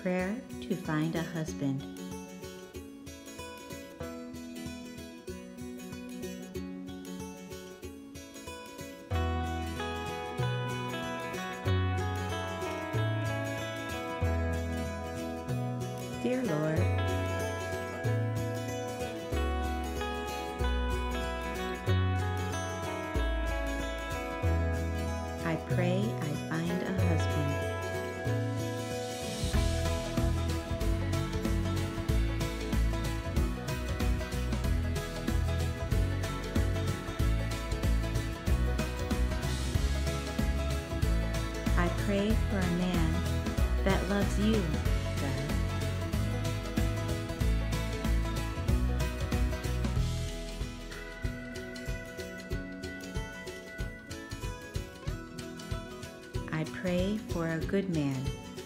Prayer to find a husband. Dear Lord, I pray I find a husband. I pray for a man that loves you, God. I pray for a good man.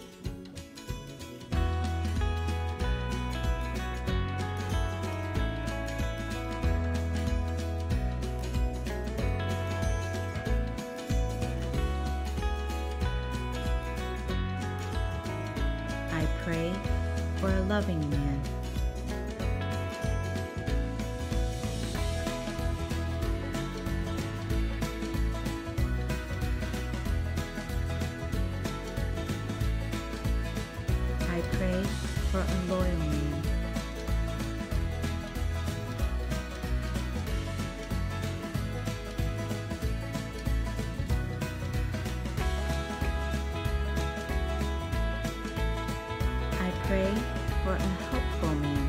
I pray for a loving man. I pray for a loyal man. I pray for a helpful man.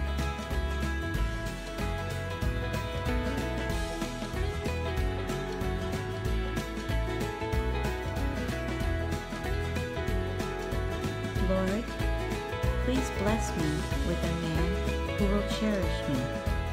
Lord, please bless me with a man who will cherish me.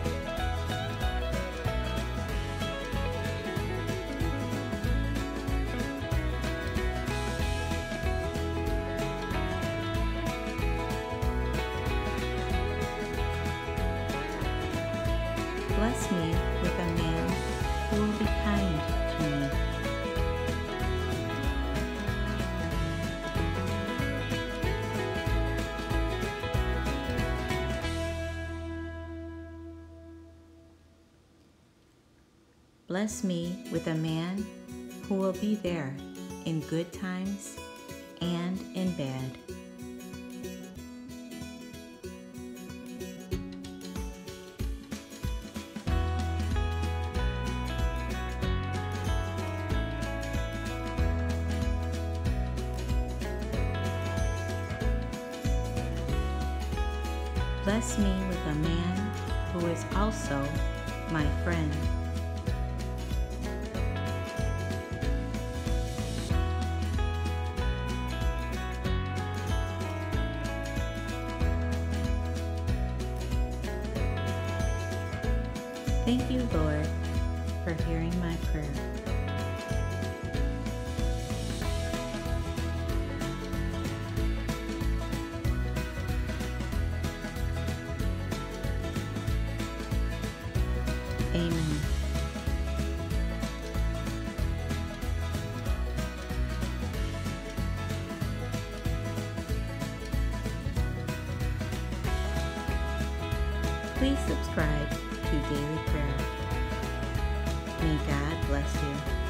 Bless me with a man who will be kind to me. Bless me with a man who will be there in good times and in bad. Bless me with a man who is also my friend. Thank you, Lord, for hearing my prayer. Amen. Please subscribe to Daily Prayer. May God bless you.